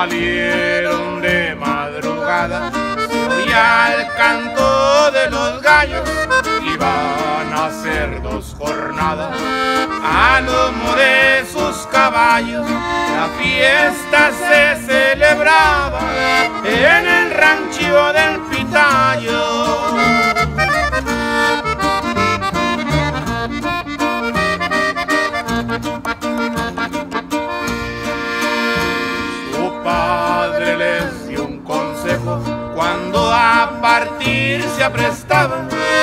Salieron de madrugada, se oía el canto de los gallos, iban a hacer 2 jornadas a lomo de sus caballos. La fiesta se celebraba en el rancho del Pitayo. Cuando a partir se aprestaba,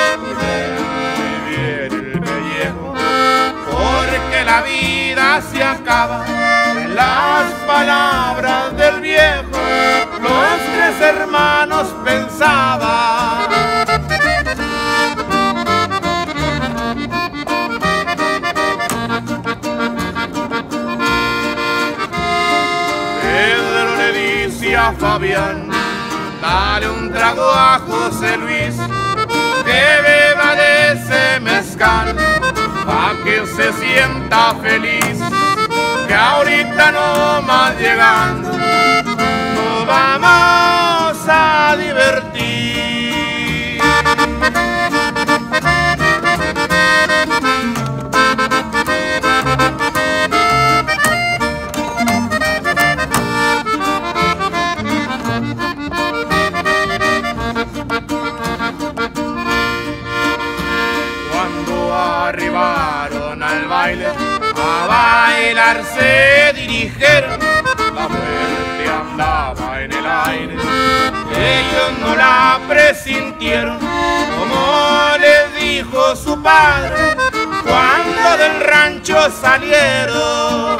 vivir el pellejo, porque la vida se acaba. En las palabras del viejo, los 3 hermanos pensaban. Pedro le dice a Fabián: dale un trago a José Luis, que beba de ese mezcal, pa' que se sienta feliz, que ahorita no más llegando, nos vamos a divertir. Arribaron al baile, a bailar se dirigieron. La muerte andaba en el aire, ellos no la presintieron, como les dijo su padre cuando del rancho salieron.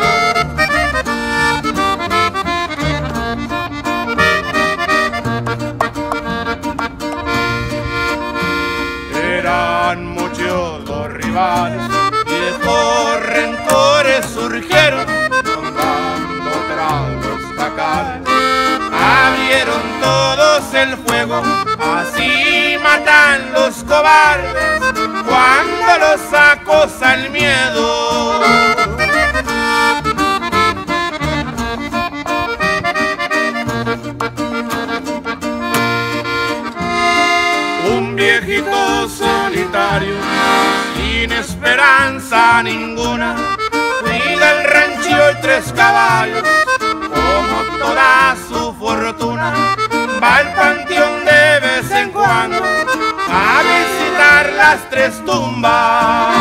Eran muchos los rivales, viejos rencores surgieron, dando tragos tacales, abrieron todos el fuego, así matan los cobardes cuando los acosa el miedo. Un viejito solitario, sin esperanza ninguna, cuida el rancho y 3 caballos, como toda su fortuna. Va al panteón de vez en cuando a visitar las 3 tumbas.